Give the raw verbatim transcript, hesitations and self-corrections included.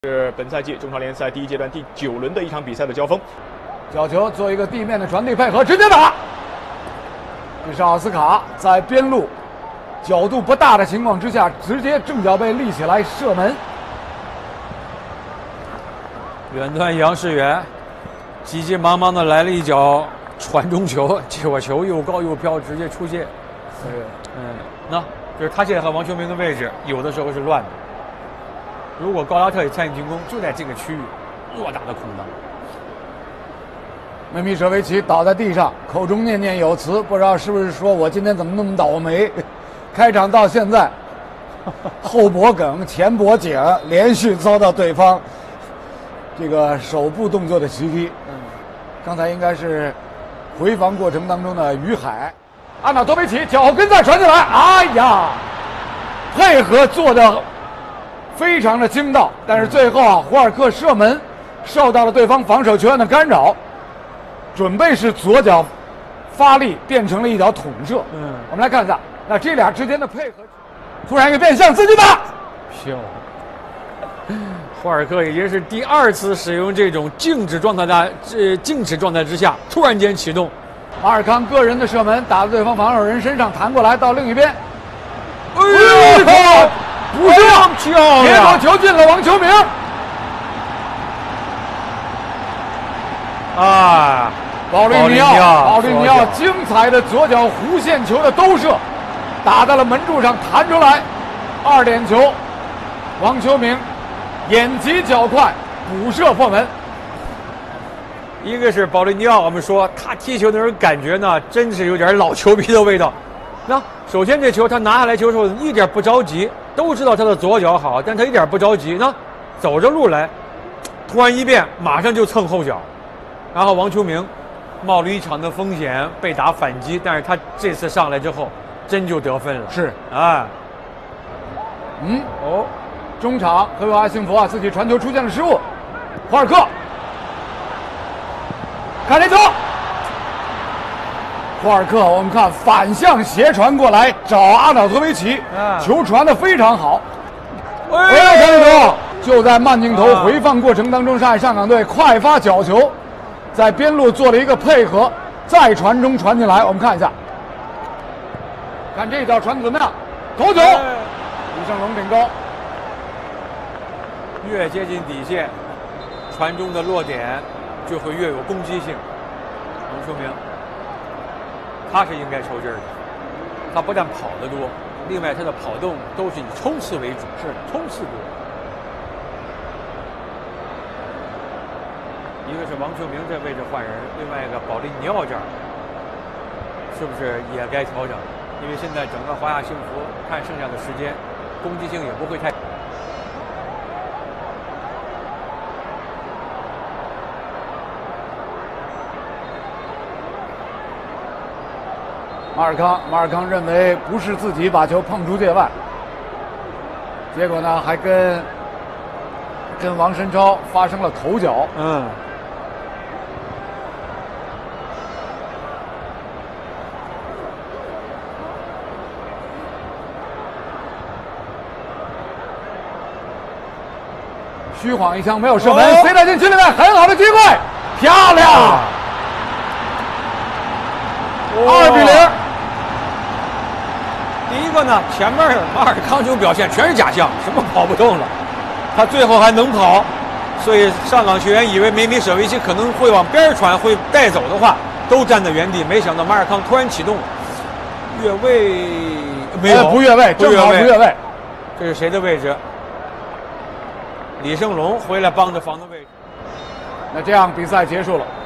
是本赛季中超联赛第一阶段第九轮的一场比赛的交锋。 角球做一个地面的传递配合，直接打。这是奥斯卡在边路角度不大的情况之下，直接正脚背立起来射门。 远端杨世元急急忙忙的来了一脚传中球，结果球又高又飘，直接出界。 对， 嗯，那就是他现在和王秋明的位置有的时候是乱的。如果高拉特也参与进攻，就在这个区域偌大的空档。 梅米舍维奇倒在地上，口中念念有词，不知道是不是说我今天怎么那么倒霉。开场到现在，后脖梗、前脖颈连续遭到对方这个手部动作的袭击。嗯，刚才应该是回防过程当中的于海，阿纳多维奇脚跟再传进来，哎呀，配合做的非常的精到，但是最后啊，胡尔克射门受到了对方防守球员的干扰，准备是左脚发力变成了一脚捅射。嗯，我们来看一下，那这俩之间的配合，突然一个变向，自己打， 漂亮。霍尔克已经是第二次使用这种静止状态的这静止状态之下，突然间启动。 马尔康个人的射门打在对方防守人身上，弹过来到另一边， 哎呦！ 不是， 漂亮！ 接球进了王秋明。 啊， 保利尼奥，保利尼奥精彩的左脚弧线球的兜射，打到了门柱上，弹出来，二点球。王秋明眼疾脚快，补射破门。 一个是保利尼奥，我们说他踢球那种感觉呢，真是有点老球皮的味道。那首先这球他拿下来球的时候一点不着急。都知道他的左脚好，但他一点不着急呢，走着路来，突然一变，马上就蹭后脚，然后王秋明冒了一场的风险被打反击，但是他这次上来之后，真就得分了。 是啊， 嗯哦，中场赫维瓦幸福啊，自己传球出现了失误，霍尔克，看这球。霍尔克，我们看反向斜传过来找阿瑙托维奇，啊、球传的非常好。哎呀，看这球，就在慢镜头回放过程当中，上海上港队快发角球，在边路做了一个配合，再传中传进来，我们看一下，看这脚传的怎么样？头球，李胜龙顶高， 越接近底线，传中的落点就会越有攻击性。王秋明。他是应该抽劲儿的，他不但跑得多，另外他的跑动都是以冲刺为主，是冲刺多。一个是王秋明这位置换人，另外一个保利尼奥这儿，是不是也该调整？因为现在整个华夏幸福看剩下的时间，攻击性也不会太。 马尔康，马尔康认为不是自己把球碰出界外，结果呢还跟跟王申超发生了头角。嗯，虚晃一枪没有射门，塞到禁区里面，很好的机会，漂亮，二比零。 第一个呢，前面马尔康就表现全是假象，什么跑不动了，他最后还能跑，所以上港球员以为梅米舍维奇可能会往边传，会带走的话，都站在原地，没想到马尔康突然启动，越位没有， 不越位，正好不越位， 这是谁的位置？李胜龙回来帮着防的位置。 那这样比赛结束了。